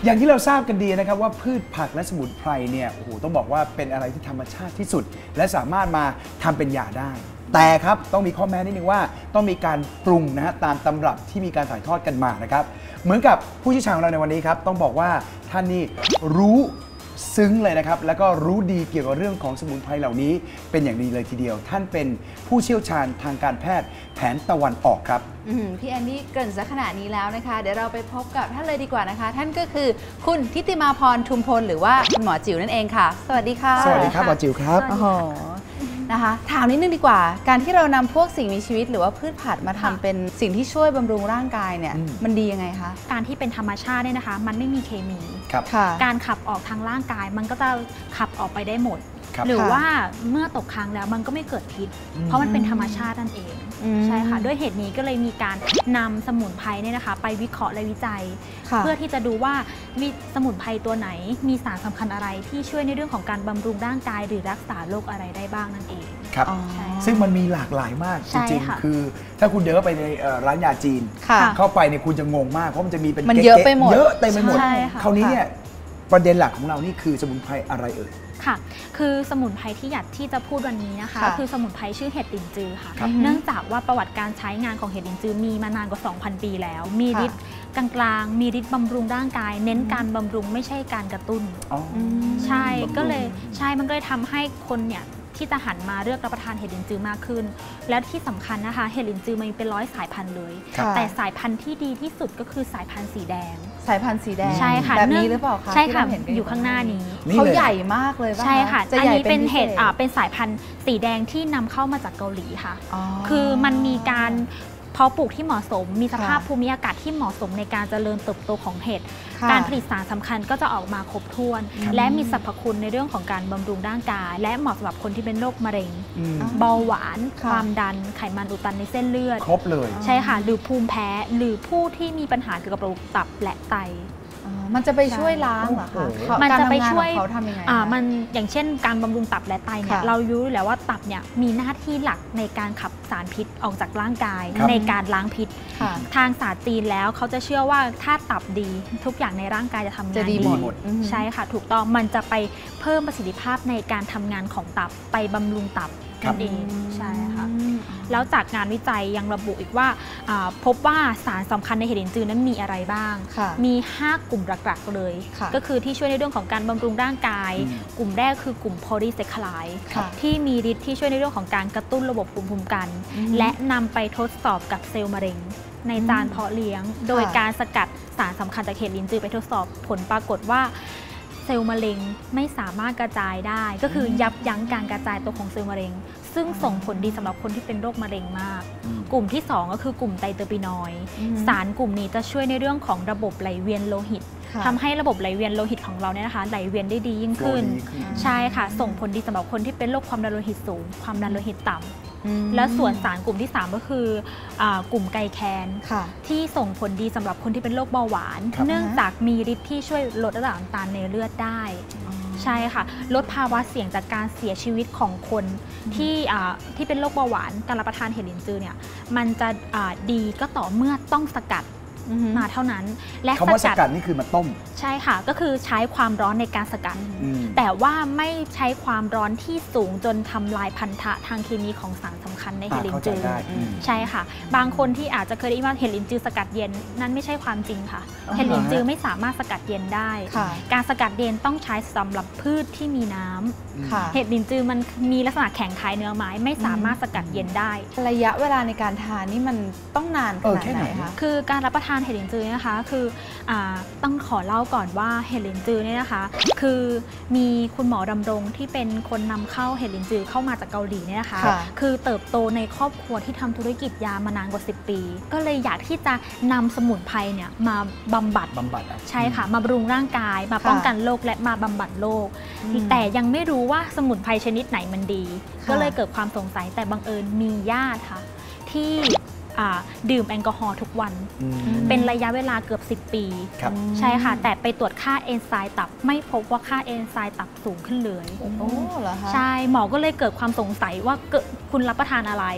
อย่างที่เราทราบกันดีนะครับว่าพืชผักและสมุนไพรเนี่ยโอ้โหต้องบอกว่าเป็นอะไรที่ธรรมชาติที่สุดและสามารถมาทำเป็นยาได้แต่ครับต้องมีข้อแม้นิดนึงว่าต้องมีการปรุงนะฮะตามตำรับที่มีการถ่ายทอดกันมานะครับเหมือนกับผู้เชี่ยวชาญของเราในวันนี้ครับต้องบอกว่าท่านนี่รู้ซึ้งเลยนะครับแล้วก็รู้ดีเกี่ยวกับเรื่องของสมุนไพรเหล่านี้เป็นอย่างดีเลยทีเดียวท่านเป็นผู้เชี่ยวชาญทางการแพทย์แผนตะวันออกครับพี่แอนนี่เกริ่นซะขนาดนี้แล้วนะคะเดี๋ยวเราไปพบกับท่านเลยดีกว่านะคะท่านก็คือคุณทิติมาพรทุมพลหรือว่าคุณหมอจิ๋วนั่นเองค่ะสวัสดีค่ะสวัสดีครับหมอจิ๋วครับโอ้โหนะคะถามนิดนึงดีกว่าการที่เรานำพวกสิ่งมีชีวิตหรือว่าพืชผักมาทำเป็นสิ่งที่ช่วยบำรุงร่างกายเนี่ยมันดียังไงคะการที่เป็นธรรมชาติเนี่ยนะคะมันไม่มีเคมีการขับออกทางร่างกายมันก็จะขับออกไปได้หมดหรือว่าเมื่อตกค้างแล้วมันก็ไม่เกิดพิษเพราะมันเป็นธรรมชาตินั่นเองใช่ค่ะด้วยเหตุนี้ก็เลยมีการนำสมุนไพรเนี่ยนะคะไปวิเคราะห์และวิจัยเพื่อที่จะดูว่ามีสมุนไพรตัวไหนมีสารสำคัญอะไรที่ช่วยในเรื่องของการบำรุงร่างกายหรือรักษาโรคอะไรได้บ้างนั่นเองครับซึ่งมันมีหลากหลายมากจริงๆคือถ้าคุณเดินเข้าไปในร้านยาจีนเข้าไปเนี่ยคุณจะงงมากเพราะมันจะมีเป็นเยอะไปหมดเยอะเต็มไปหมดคราวนี้เนี่ยประเด็นหลักของเรานี่คือสมุนไพรอะไรเอ่ยค่ะคือสมุนไพรที่อยากที่จะพูดวันนี้นะคะคือสมุนไพรชื่อเห็ดลินจือค่ะเนื่องจากว่าประวัติการใช้งานของเห็ดลินจือมีมานานกว่า 2,000 ปีแล้วมีฤทธิ์กลางๆมีฤทธิ์บำรุงร่างกายเน้นการบำรุงไม่ใช่การกระตุ้นใช่ก็เลยมันก็เลยทำให้คนเนี่ยที่จะหันมาเลือกรับประทานเห็ดลินจือมากขึ้นและที่สำคัญนะคะเห็ดลินจือมันเป็น100 สายพันธุ์เลยแต่สายพันธุ์ที่ดีที่สุดก็คือสายพันธุ์สีแดงสายพันธุ์สีแดงใช่ค่ะแบบนี้หรือเปล่าคะใช่ค่ะอยู่ข้างหน้านี้เขาใหญ่มากเลยใช่ค่ะอันนี้เป็นเห็ดเป็นสายพันธุ์สีแดงที่นำเข้ามาจากเกาหลีค่ะคือมันมีการเพาะปลูกที่เหมาะสมมีสภาพภูมิอากาศที่เหมาะสมในการเจริญเติบโตของเห็ดการผลิตสารสำคัญก็จะออกมาครบถ้วนและมีสรรพคุณในเรื่องของการบำรุงร่างกายและเหมาะสำหรับคนที่เป็นโรคมะเร็งเบาหวานความดันไขมันอุดตันในเส้นเลือดครบเลยใช่ค่ะหรือภูมิแพ้หรือผู้ที่มีปัญหาเกี่ยวกับระบบตับและไตมันจะไปช่วยล้างเหรอคะมันจะไปช่วยเขาทำยังไงมันอย่างเช่นการบำรุงตับและไตเนี่ยเรารู้แล้วว่าตับเนี่ยมีหน้าที่หลักในการขับสารพิษออกจากร่างกายในการล้างพิษทางศาสตร์จีนแล้วเขาจะเชื่อว่าถ้าตับดีทุกอย่างในร่างกายจะทำงานดีหมดใช่ค่ะถูกต้องมันจะไปเพิ่มประสิทธิภาพในการทำงานของตับไปบำรุงตับนั่นเองใช่ค่ะแล้วจากงานวิจัยยังระบุอีกว่าพบว่าสารสำคัญในเห็ดลินจือนั้นมีอะไรบ้างมี 5 กลุ่มหลักๆเลยก็คือที่ช่วยในเรื่องของการบำรุงร่างกายกลุ่มแรกคือกลุ่มโพลีแซคคาไรด์ที่มีฤทธิ์ที่ช่วยในเรื่องของการกระตุ้นระบบภูมิคุ้มกันและนำไปทดสอบกับเซลล์มะเร็งในจานเพาะเลี้ยงโดยการสกัดสารสำคัญจากเห็ดลินจือไปทดสอบผลปรากฏว่าเซลล์มะเร็งไม่สามารถกระจายได้ก็คือยับยั้งการกระจายตัวของเซลล์มะเร็งซึ่งส่งผลดีสำหรับคนที่เป็นโรคมะเร็งมากกลุ่มที่2ก็คือกลุ่มไตรเตอร์ปีนอยด์สารกลุ่มนี้จะช่วยในเรื่องของระบบไหลเวียนโลหิตทำให้ระบบไหลเวียนโลหิตของเราเนี่ยนะคะไหลเวียนได้ดียิ่งขึ้นใช่ค่ะส่งผลดีสำหรับคนที่เป็นโรคความดันโลหิตสูงความดันโลหิตต่ำและส่วนสารกลุ่มที่3ก็คือกลุ่มไกแคนที่ส่งผลดีสำหรับคนที่เป็นโรคเบาหวานเนื่องจากมีฤทธิ์ที่ช่วยลดระดับน้ำตาลในเลือดได้ใช่ค่ะลดภาวะเสี่ยงจากการเสียชีวิตของคนที่เป็นโรคเบาหวานการรับประทานเห็ดลินจือเนี่ยมันจะดีก็ต่อเมื่อต้องสกัดมาเท่านั้นและคำว่าสกัดนี่คือมาต้มใช่ค่ะก็คือใช้ความร้อนในการสกัดแต่ว่าไม่ใช้ความร้อนที่สูงจนทำลายพันธะทางเคมีของสารสำคัญในเห็ดลินจือใช่ค่ะบางคนที่อาจจะเคยได้ยินว่าเห็ดลินจือสกัดเย็นนั้นไม่ใช่ความจริงค่ะเห็ดลินจือไม่สามารถสกัดเย็นได้การสกัดเย็นต้องใช้สำหรับพืชที่มีน้ำเห็ดลินจือมันมีลักษณะแข็งคล้ายเนื้อไม้ไม่สามารถสกัดเย็นได้ระยะเวลาในการทานนี่มันต้องนานขนาดไหนคะคือการรับประทานเห็ดลินจือนะคะคือต้องขอเล่าก่อนว่าเห็ดลินจือเนี่ยนะคะคือมีคุณหมอดำรงที่เป็นคนนำเข้าเห็ดลินจือเข้ามาจากเกาหลีเนี่ยนะคะคือเติบโตในครอบครัวที่ทำธุรกิจยามานานกว่า10 ปีก็เลยอยากที่จะนำสมุนไพรเนี่ยมาบำบัดใช่ค่ะมาบำรุงร่างกายมาป้องกันโรคและมาบำบัดโรคแต่ยังไม่รู้ว่าสมุนไพรชนิดไหนมันดีก็เลยเกิดความสงสัยแต่บังเอิญมีญาติค่ะที่ดื่มแอลกอฮอล์ทุกวันเป็นระยะเวลาเกือบ10 ปีใช่ค่ะแต่ไปตรวจค่าเอนไซม์ตับไม่พบว่าค่าเอนไซม์ตับสูงขึ้นเลยใช่หมอก็เลยเกิดความสงสัยว่าคุณรับประทานอะไร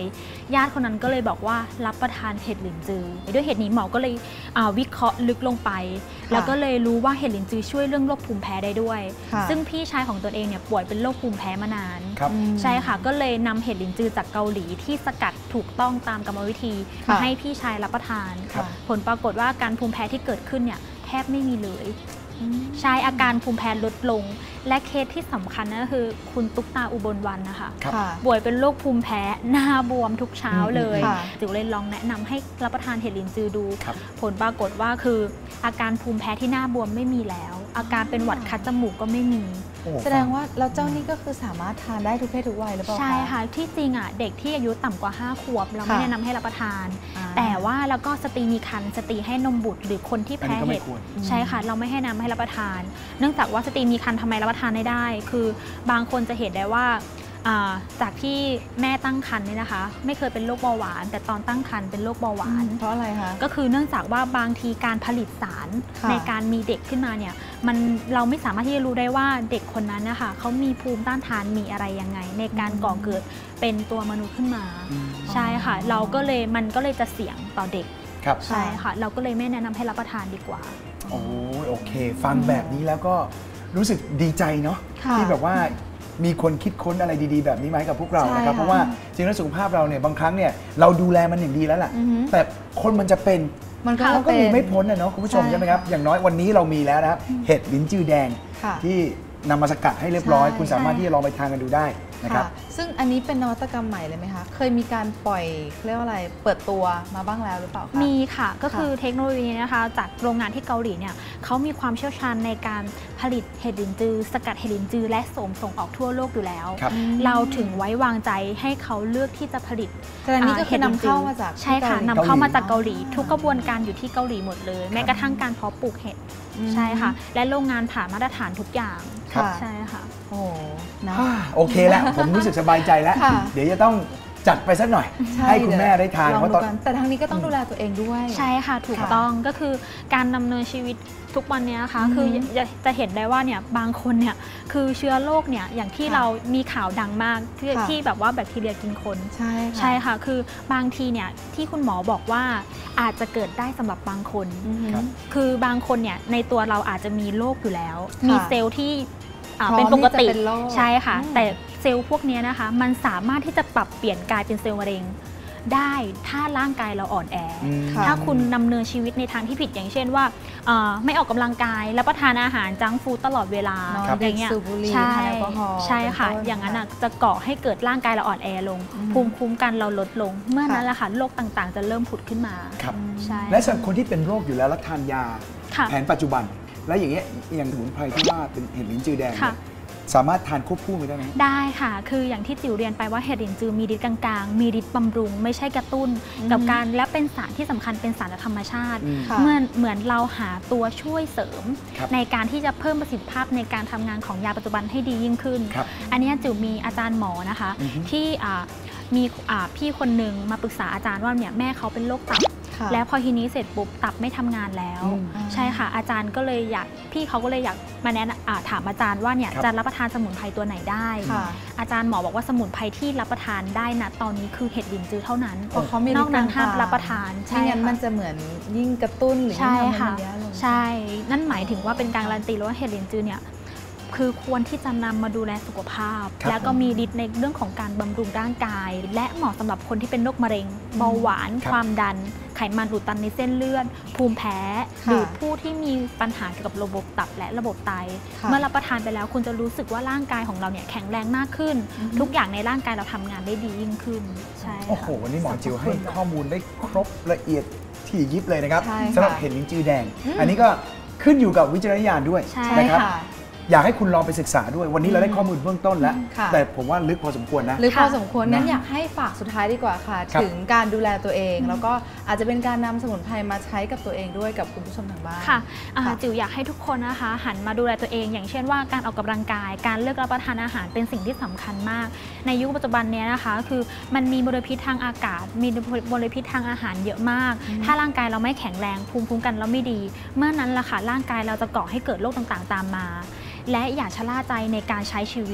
ญาติคนนั้นก็เลยบอกว่ารับประทานเห็ดหลินจือด้วยเหตุนี้หมอก็เลยวิเคราะห์ลึกลงไปแล้วก็เลยรู้ว่าเห็ดหลินจือช่วยเรื่องโรคภูมิแพ้ได้ด้วยซึ่งพี่ชายของตนเองเนี่ยป่วยเป็นโรคภูมิแพ้มานานใช่ค่ะก็เลยนำเห็ดหลินจือจากเกาหลีที่สกัดถูกต้องตามกรรมวิธีมาให้พี่ชายรับประทานผลปรากฏว่าการภูมิแพ้ที่เกิดขึ้นเนี่ยแทบไม่มีเลยใช่อาการภูมิแพ้ลดลงและเคสที่สำคัญก็คือคุณตุ๊กตาอุบลวรรณนะคะป่วยเป็นโรคภูมิแพ้หน้าบวมทุกเช้าเลยจิ๋วเลยลองแนะนำให้รับประทานเห็ดหลินจือดูผลปรากฏว่าคืออาการภูมิแพ้ที่หน้าบวมไม่มีแล้วอาการเป็นหวัดคัดจมูกก็ไม่มีแสดงว่าแล้วเจ้านี่ก็คือสามารถทานได้ทุกเพศทุกวัยหรือเปล่าคะใช่ค่ะที่จริงเด็กที่อายุต่ำกว่า5 ขวบเราไม่แนะนำให้รับประทานแต่ว่าแล้วก็สตรีมีครรภ์สตรีให้นมบุตรหรือคนที่แพ้เห็ดใช่ค่ะเราไม่ให้นำให้รับประทานเนื่องจากว่าสตรีมีครรภ์ทำไมรับประทานได้คือบางคนจะเห็นได้ว่าจากที่แม่ตั้งครรภ์เนี่ยนะคะไม่เคยเป็นโรคเบาหวานแต่ตอนตั้งครรภ์เป็นโรคเบาหวานเพราะอะไรคะก็คือเนื่องจากว่าบางทีการผลิตสารในการมีเด็กขึ้นมาเนี่ยเราไม่สามารถที่จะรู้ได้ว่าเด็กคนนั้นนะคะเขามีภูมิต้านทานมีอะไรยังไงในการก่อเกิดเป็นตัวมนุษย์ขึ้นมาใช่ค่ะมันก็เลยจะเสี่ยงต่อเด็กใช่ค่ะเราก็เลยไม่แนะนำให้รับประทานดีกว่าโอเคฟังแบบนี้แล้วก็รู้สึกดีใจเนาะที่แบบว่ามีคนคิดค้นอะไรดีๆแบบนี้มาให้กับพวกเรานะครับเพราะว่าจริงแล้วสุขภาพเราเนี่ยบางครั้งเนี่ยเราดูแลมันอย่างดีแล้วแหละแต่คนมันจะเป็นมันก็มีไม่พ้นนะเนาะคุณผู้ชมใช่ไหมครับอย่างน้อยวันนี้เรามีแล้วนะครับเห็ดลิ้นจือแดงที่นำมาสกัดให้เรียบร้อยคุณสามารถที่จะลองไปทานกันดูได้นะครับซึ่งอันนี้เป็นนวัตกรรมใหม่เลยไหมคะเคยมีการปล่อยเรียกว่าอะไรเปิดตัวมาบ้างแล้วหรือเปล่าคะมีค่ะก็คือเทคโนโลยีนะคะจากโรงงานที่เกาหลีเนี่ยเขามีความเชี่ยวชาญในการผลิตเห็ดลิ้นจือสกัดเห็ดลิ้นจือและส่งออกทั่วโลกอยู่แล้วเราถึงไว้วางใจให้เขาเลือกที่จะผลิตแต่อันนี้ก็คือนำเข้ามาจากใช่ค่ะนำเข้ามาจากเกาหลีทุกกระบวนการอยู่ที่เกาหลีหมดเลยแม้กระทั่งการเพาะปลูกเห็ดใช่ค่ะและโรงงานผ่านมาตรฐานทุกอย่างใช่ค่ะโอเคแล้วผมรู้สึกสบายใจแล้วเดี๋ยวจะต้องจัดไปสักหน่อยให้คุณแม่ได้ทานเพราะแต่ทางนี้ก็ต้องดูแลตัวเองด้วยใช่ค่ะถูกต้องก็คือการดำเนินชีวิตทุกวันนี้นะคะคือจะเห็นได้ว่าเนี่ยบางคนเนี่ยคือเชื้อโรคเนี่ยอย่างที่เรามีข่าวดังมากที่แบบว่าแบคทีเรียกินคนใช่ค่ะคือบางทีเนี่ยที่คุณหมอบอกว่าอาจจะเกิดได้สำหรับบางคนคือบางคนเนี่ยในตัวเราอาจจะมีโรคอยู่แล้วมีเซลล์ที่เป็นปกติใช่ค่ะแต่เซลล์พวกนี้นะคะมันสามารถที่จะปรับเปลี่ยนกลายเป็นเซลล์มะเร็งได้ถ้าร่างกายเราอ่อนแอถ้าคุณดำเนินชีวิตในทางที่ผิดอย่างเช่นว่าไม่ออกกำลังกายรับประทานอาหารจังก์ฟู้ดตลอดเวลาอย่างเงี้ยใช่ค่ะอย่างนั้นจะก่อให้เกิดร่างกายเราอ่อนแอลงภูมิคุ้มกันเราลดลงเมื่อนั้นแหละค่ะโรคต่างๆจะเริ่มผุดขึ้นมาและสำหรับคนที่เป็นโรคอยู่แล้วทานยาแผนปัจจุบันแล้วอย่างเงี้ยอย่างสมุนไพรที่ว่าเป็นเห็ดลิ้นจือแดงสามารถทานควบคู่ไปได้ไหมได้ค่ะคืออย่างที่จิ๋วเรียนไปว่าเห็ดลิ้นจือมีฤทธิ์กลางๆมีฤทธิ์บำรุงไม่ใช่กระตุ้นกับการและเป็นสารที่สำคัญเป็นสารธรรมชาติเหมือนเราหาตัวช่วยเสริมในการที่จะเพิ่มประสิทธิภาพในการทำงานของยาปัจจุบันให้ดียิ่งขึ้นอันนี้จิ๋วมีอาจารย์หมอนะคะที่มีพี่คนหนึ่งมาปรึกษาอาจารย์ว่าเนี่ยแม่เขาเป็นโรคตับแล้วพอทีนี้เสร็จปุ๊บตับไม่ทำงานแล้วใช่ค่ะอาจารย์ก็เลยพี่เขาก็เลยอยากมาแนะนำถามอาจารย์ว่าเนี่ยจะรับประทานสมุนไพรตัวไหนได้อาจารย์หมอบอกว่าสมุนไพรที่รับประทานได้นะตอนนี้คือเห็ดลิ้นจือเท่านั้นนอกนั้นห้ามรับประทานใช่งั้นมันจะเหมือนยิ่งกระตุ้นหรือใช่ค่ะใช่นั่นหมายถึงว่าเป็นการการันตีว่าเห็ดลิ้นจือเนี่ยคือควรที่จะนำมาดูแลสุขภาพแล้วก็มีฤทธิ์ในเรื่องของการบำรุงร่างกายและเหมาะสำหรับคนที่เป็นโรคมะเร็งเบาหวานความดันไขมันอุดตันในเส้นเลือดภูมิแพ้หรือผู้ที่มีปัญหาเกี่ยวกับระบบตับและระบบไตเมื่อรับประทานไปแล้วคุณจะรู้สึกว่าร่างกายของเราเนี่ยแข็งแรงมากขึ้นทุกอย่างในร่างกายเราทำงานได้ดียิ่งขึ้นใช่โอ้โหวันนี้หมอจิ๋วให้ข้อมูลได้ครบละเอียดถี่ยิบเลยนะครับสำหรับเห็ดลิ้นจือแดงอันนี้ก็ขึ้นอยู่กับวิจารณญาณด้วยนะครับอยากให้คุณลองไปศึกษาด้วยวันนี้เราได้ข้อมูลเบื้องต้นแล้วแต่ผมว่าลึกพอสมควรนะลึกพอสมควรงั้นอยากให้ฝากสุดท้ายดีกว่าค่ะถึงการดูแลตัวเองแล้วก็อาจจะเป็นการนำสมุนไพรมาใช้กับตัวเองด้วยกับคุณผู้ชมทางบ้านค่ะจิ๋วอยากให้ทุกคนนะคะหันมาดูแลตัวเองอย่างเช่นว่าการออกกำลังกายการเลือกรับประทานอาหารเป็นสิ่งที่สำคัญมากในยุคปัจจุบันนี้นะคะคือมันมีมลพิษทางอากาศมีมลพิษทางอาหารเยอะมากถ้าร่างกายเราไม่แข็งแรงภูมิคุ้มกันเราไม่ดีเมื่อนั้นล่ะค่ะร่างกายเราจะก่อให้เกิดโรคต่างๆตามมาและอย่าชะล่าใจในการใช้ชีวิต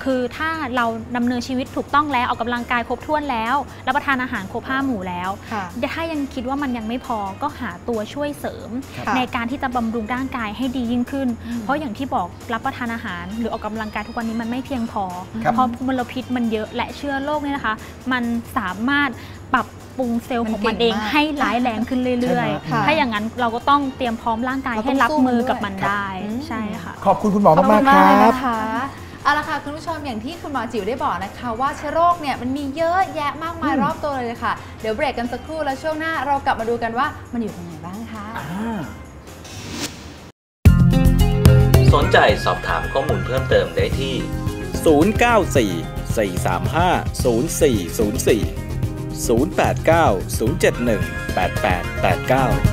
คือถ้าเราดำเนินชีวิตถูกต้องแล้วออกกำลังกายครบถ้วนแล้วรับประทานอาหารครบ5 หมู่แล้วถ้ายังคิดว่ามันยังไม่พอก็หาตัวช่วยเสริมในการที่จะบำรุงร่างกายให้ดียิ่งขึ้นเพราะอย่างที่บอกรับประทานอาหารหรือออกกำลังกายทุกวันนี้มันไม่เพียงพอเพราะมลพิษมันเยอะและเชื้อโรคเนี่ยนะคะมันสามารถปรับปรุงเซลล์ของมันเองให้ร้ายแรงขึ้นเรื่อยๆถ้าอย่างนั้นเราก็ต้องเตรียมพร้อมร่างกายให้รับมือกับมันได้ใช่ค่ะขอบคุณคุณหมอมากๆครับเอาละค่ะคุณผู้ชมอย่างที่คุณหมอจิ๋วได้บอกนะคะว่าเชื้อโรคเนี่ยมันมีเยอะแยะมากมายรอบตัวเลยค่ะเดี๋ยวเบรกกันสักครู่แล้วช่วงหน้าเรากลับมาดูกันว่ามันอยู่ตรงไหนบ้างคะสนใจสอบถามข้อมูลเพิ่มเติมได้ที่ 094 435 0404 089 071 8889